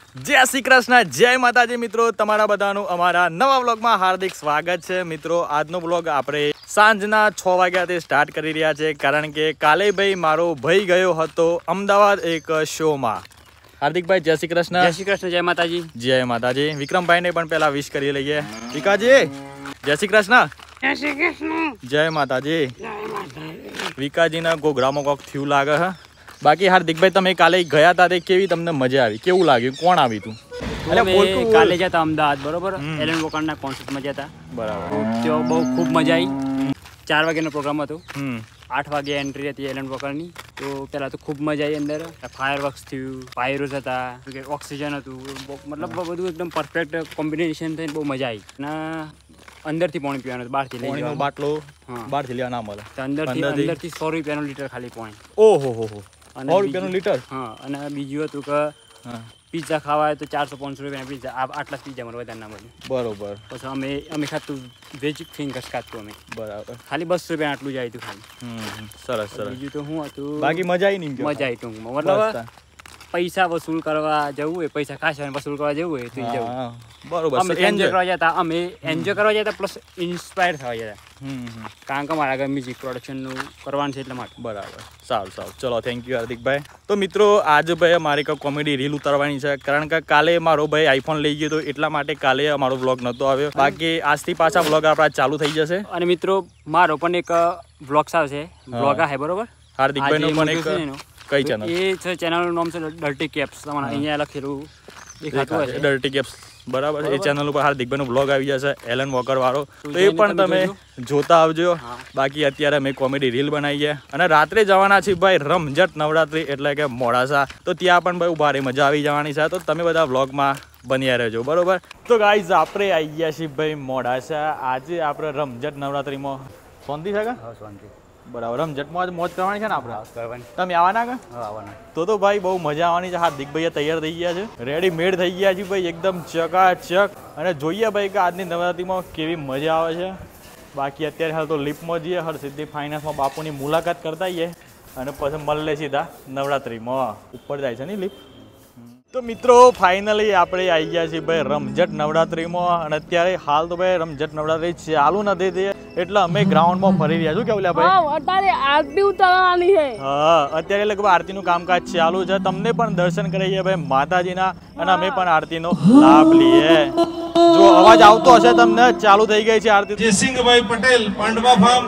જય શ્રી કૃષ્ણ, જય માતાજી મિત્રો, તમારા બધાનું અમારા નવા વ્લોગમાં હાર્દિક સ્વાગત છે મિત્રો। આજનો વ્લોગ આપણે સાંજના 6 વાગ્યાથી સ્ટાર્ટ કરી રહ્યા છે, કારણ કે કાલે ભાઈ મારો ભાઈ ગયો હતો અમદાવાદ એક શોમાં। હાર્દિકભાઈ જય શ્રી કૃષ્ણ। જય શ્રી કૃષ્ણ, જય માતાજી। જય માતાજી। વિક્રમભાઈને પણ પહેલા વિશ કરી લઈએ। વિકાજી જય શ્રી કૃષ્ણ। જય શ્રી કૃષ્ણ, જય માતાજી। જય માતાજી। વિકાજીના ગોગરામાં કોક થયું લાગે છે। બાકી હાર્દિકભાઈ તમે કાલે ગયા હતા તે કેવી તમને મજા આવી, કેવું લાગ્યું, કોણ આવી તું? કાલે જતા અમદાવાદ બરોબર, એલન વોકરના કોન્સર્ટમાં જતા બરાબર, તો બહુ ખૂબ મજા આવી। 4 વાગ્યાનો પ્રોગ્રામ હતો, 8 વાગે એન્ટ્રી હતી એલન વોકરની। તો પહેલાં તો ખૂબ મજા આવી, અંદર ફાયર વર્ક્સ થયું, પાયરોસ હતા, ઓક્સિજન હતું, મતલબ બધું એકદમ પરફેક્ટ કોમ્બિનેશન થઈને બહુ મજા આવી। અને અંદરથી પાણી પીવાનું, બહારથી લઈ જવાનો બાટલો બહારથી લેવા ના મળે, અંદરથી 100 રૂપિયાનું લીટર ખાલી પાણી। ઓહો હો 100 રૂપિયાનું લીટર। હા, અને બીજું હતું કે પિઝા ખાવા હોય તો 400-500 રૂપિયાના પિઝા, આટલા જ પિઝા મળે, વધારે ના મળે બરોબર। પછી અમે ખાતું વેજ ફિંગર્સ ખાતું અમે બરાબર, ખાલી 200 રૂપિયા આટલું જ આવ્યું ખાલી। સરસ સરસ। બીજું તો શું હતું, બાકી મજા આવી નહીં? મજા આવી ટૂંકમાં, મતલબ પૈસા વસૂલ કરવા જવું હોય, પૈસા ખાસ વસૂલ કરવા જવું હોય તો જવું બરોબર। અમે એન્જોય કરવા જતા, અમે એન્જોય કરવા જતા પ્લસ ઇન્સ્પાયર થવા જતા, કારણ કે મારા આગળ મ્યુઝિક પ્રોડક્શનનું કરવાનું છે એટલા માટે બરાબર। સારું સારું, ચલો થેન્ક યુ હાર્દિકભાઈ। તો મિત્રો આજે ભાઈ મારી એક કોમેડી રીલ ઉતારવાની છે, કારણ કે કાલે મારો ભાઈ આઈફોન લઈ ગયો હતો, એટલા માટે કાલે અમારો વ્લોગ નહોતો આવ્યો। બાકી આજથી પાછા વ્લોગ આપણા ચાલુ થઈ જશે। અને મિત્રો મારો પણ એક વ્લોગ્સ આવશે, વ્લોગ આવે બરોબર, હાર્દિકભાઈનો પણ એક કઈ ચેનલ એ છે, ચેનલનું નામ છે ડર્ટી કેપ્સ, તમારે અહીંયા લખેલું દેખાતું હશે ડર્ટી કેપ્સ બરાબર। એ ચેનલ ઉપર હાર્દિકભાઈનો વ્લોગ આવી જશે એલન વોકર વાળો, તો એ પણ તમે જોતા આવજો। બાકી અત્યારે અમે કોમેડી રીલ બનાવીએ અને રાત્રે જવાના છીએ ભાઈ રમઝટ નવરાત્રી એટલે કે મોડાસા, તો ત્યાં પણ ભાઈ ભારે મજા આવી જવાની છે, તો તમે બધા વ્લોગમાં બન્યા રહેજો બરોબર। તો ગાઈઝ આપણે આવી ગયા છીએ ભાઈ મોડાસા। આજે આપણે રમઝટ નવરાત્રીમાં શાંતિ છે કે? હા શાંતિ બરાબર, રમઝટમાં આજ મોજ કરવાની છે ને આપણે? તમે આવવાના કે? આવવાના, તો ભાઈ બહુ મજા આવવાની છે। હાર્દિકભાઈ તૈયાર થઈ ગયા છે, રેડી મેડ થઈ ગયા છે ભાઈ એકદમ ચકાચક, અને જોઈએ ભાઈ કે આજની નવરાત્રીમાં કેવી મજા આવે છે। બાકી અત્યારે હાલ તો લિફ્ટમાં જઈએ, હરસિદ્ધિ ફાઇનાન્સમાં બાપુની મુલાકાત કરતા આવીએ અને પછી મળે સીધા નવરાત્રીમાં ઉપર જાય છે ને લિફ્ટ। તો મિત્રો ફાઇનલી આપણે આવી ગયા છીએ ભાઈ રમઝટ નવરાત્રીમાં, અને અત્યારે હાલ તો ભાઈ રમઝટ નવરાત્રી ચાલુ નથી થઈ એટલે અમે ગ્રાઉન્ડમાં ફરી રહ્યા છું। કેવું ભાઈ? અત્યારે આરતી ઉતારવાની છે। હા, અત્યારે લગભગ આરતીનું કામકાજ ચાલુ છે, તમને પણ દર્શન કરાવીએ ભાઈ માતાજીના, અને અમે પણ આરતીનો લાભ લઈએ। જો અવાજ આવતો હશે તમને, ચાલુ થઈ ગઈ છે આરતી। જયસિંહભાઈ પટેલ, પાંડવા ફાર્મ।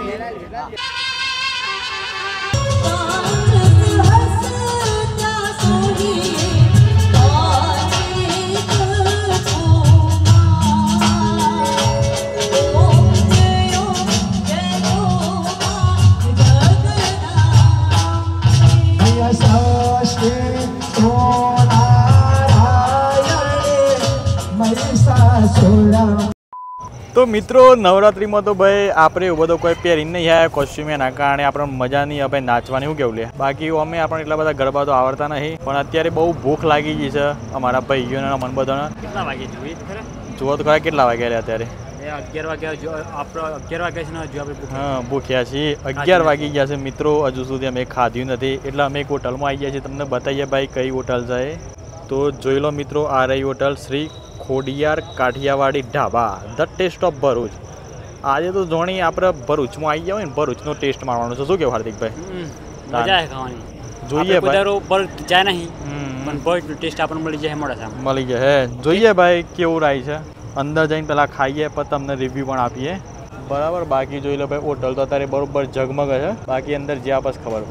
તો મિત્રો નવરાત્રીમાં તો ભાઈ આપણે એવું બધો કોઈ પહેરીને નહીં આવ્યા કોસ્ચ્યુમ, એના કારણે આપણે મજા નહીં આવે નાચવાની, શું કેવું લે? બાકી અમે આપણે એટલા બધા ગરબા તો આવડતા નહીં, પણ અત્યારે બહુ ભૂખ લાગી ગઈ છે અમારા ભાઈઓને મન બધાને। કેટલા વાગે જોઈએ જુઓ તો ખરા કેટલા વાગ્યા અત્યારે? 11 વાગ્યા, આપણે 11 વાગ્યા છે ને હજુ આપણે હા ભૂખ્યા છીએ, 11 વાગી ગયા છે મિત્રો, હજુ સુધી અમે ખાધ્યું નથી, એટલે અમે એક હોટલમાં આવી ગયા છીએ, તમને બતાવીએ ભાઈ કઈ હોટલ છે। તો જોઈ લો મિત્રો, આ રહી hotel Shri Khodiyar Kathiyawadi dhaba, the taste of Bharuch. આજે તો જોણી આપણે ભરૂચમાં આવી ગયા હોય ને, ભરૂચનો ટેસ્ટ મારવાનો છે, શું કેવું હાર્દિકભાઈ? મજા આવે ખાવાની, જોઈએ ભાઈ ભરૂચ જાય નહીં પણ ભરૂચનો ટેસ્ટ આપણને મળી જાય, મોડાસા મળી જાય। જોઈએ ભાઈ કેવું રાય છે, અંદર જઈને પેલા ખાઈએ પછી તમને રિવ્યુ પણ આપીએ બરાબર। બાકી જોઈ લો ભાઈ હોટલ તો અત્યારે બરોબર ઝગમગે છે, બાકી અંદર જ્યાં પછી ખબર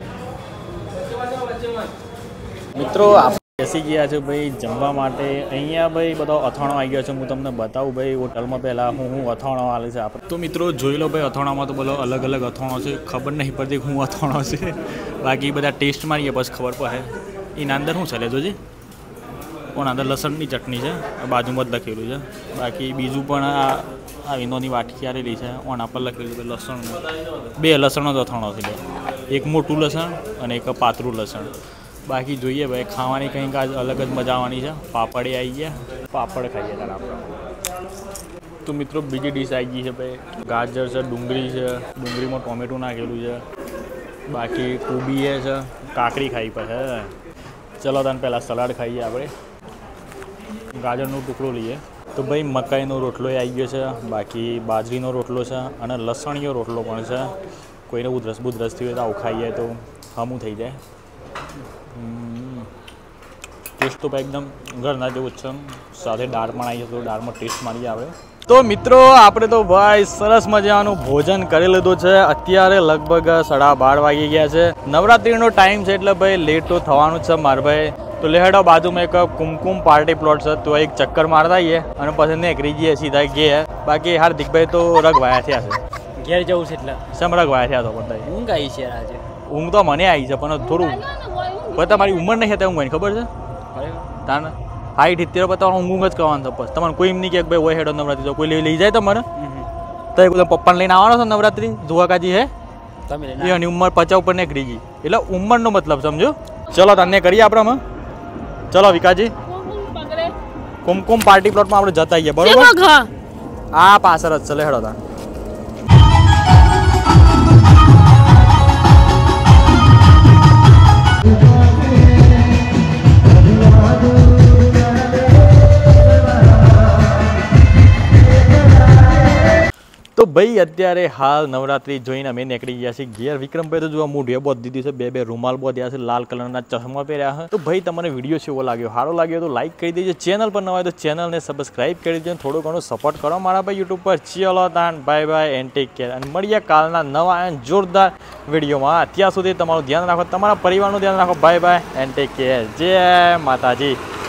પડે। મિત્રો બેસી ગયા છે ભાઈ જમવા માટે, અહીંયા ભાઈ બધો અથાણો આવી ગયો છે, હું તમને બતાવું ભાઈ હોટલમાં પહેલાં હું અથાણો આવે છે આપણે। તો મિત્રો જોઈ લો ભાઈ અથાણામાં તો બધો અલગ અલગ અથાણો છે, ખબર નહીં પડતી હું અથાણો છે, બાકી બધા ટેસ્ટ મારીએ બસ ખબર પડે। એના અંદર શું ચાલે જોજે, પણ અંદર લસણની ચટણી છે, બાજુમાં જ લખેલું છે, બાકી બીજું પણ આ વિનોની વાટકી આવેલી છે, ઓના પર લખેલું છે લસણ, 2 લસણનો જ અથાણો છે, એક મોટું લસણ અને એક પાતળું લસણ। બાકી જોઈએ ભાઈ ખાવાની કંઈક આજ અલગ જ મજા આવવાની છે। પાપડે આવી ગયા, પાપડ ખાઈએ ત્યારે આપણે। તો મિત્રો બીજી ડીશ આવી ગઈ છે ભાઈ, ગાજર છે, ડુંગળી છે, ડુંગળીમાં ટોમેટું નાખેલું છે, બાકી કોબી છે, કાકડી ખાઈ પછી। ચલો તને પહેલાં સલાડ ખાઈએ આપણે। ગાજરનો ટુકડો લઈએ તો ભાઈ મકાઈનો રોટલો આવી ગયો છે, બાકી બાજરીનો રોટલો છે અને લસણીયો રોટલો પણ છે. કોઈને ઉધરસ થયું હોય તો આવું ખાઈએ તો હમું થઈ જાય. ટેસ્ટ તો ભાઈ એકદમ ઘરના જેવું જ છે. સાથે દાળ પણ આવી છે તો દાળમાં ટેસ્ટ મારી આવે. તો મિત્રો આપણે તો ભાઈ સરસ મજાનું ભોજન કરી લીધું છે. અત્યારે લગભગ 12:30 વાગી ગયા છે. નવરાત્રિનો ટાઈમ છે એટલે ભાઈ લેટ તો થવાનું જ છે મારા ભાઈ. તો લેહડો બાજુમાં એક કુમકુમ પાર્ટી પ્લોટ છે તો એક ચક્કર મારતા આવીએ અને પછી નીકળી જઈએ સીધા ઘેર. બાકી હાર્દિકભાઈ તો રગવાયા થયા છે. ઘેર જવું છે એટલે સમ રગવાયા થયા તો બધા. ઊંઘ આવી છે આજે. ઊંઘ તો મને આવી છે પણ થોડું પણ તમારી ઉંમર નહીં હતા ઊંઘવાની ખબર છે તાને. હાઈટ 70 પર ઊંઘ જ કરવાનું છે. બસ તમારે કોઈ એમ નહીં કે ભાઈ હોય હેડો નવરાત્રી તો કોઈ લઈ જાય તમારે તો એક પપ્પાને લઈને આવવાનો છે નવરાત્રી ધુવાકાજી હે એની ઉંમર 50 ઉપર નીકળી ગઈ એટલે ઉંમરનો મતલબ સમજો. ચલો તને કરીએ આપણે. ચલો વિકાજી કુમકુમ પાર્ટી પ્લોટમાં આપણે જતા આવીએ બરોબર. આ પાછળ જ ચલે હેડો તા. તો ભાઈ અત્યારે હાલ નવરાત્રી જોઈને અમે નીકળી ગયા છીએ ઘેર. વિક્રમભાઈ તો જો મોઢે બોધ દીધી છે, બે રૂમાલ બોધ્યા છે, લાલ કલરના ચશ્મા પહેર્યા છે. તો ભાઈ તમને વિડીયો કેવો લાગ્યો? સારો લાગ્યો તો લાઈક કરી દેજો. ચેનલ પર નવા હોય તો ચેનલને સબસ્ક્રાઈબ કરી દેજો. થોડું ઘણું સપોર્ટ કરો મારા ભાઈ યુટ્યુબ પર. ચલો તાન bye bye and take care. અને મળીએ કાલના નવા એન્ડ જોરદાર વિડીયોમાં. અત્યાર સુધી તમારું ધ્યાન રાખો, તમારા પરિવારનું ધ્યાન રાખો. Bye bye and take care. જય માતાજી.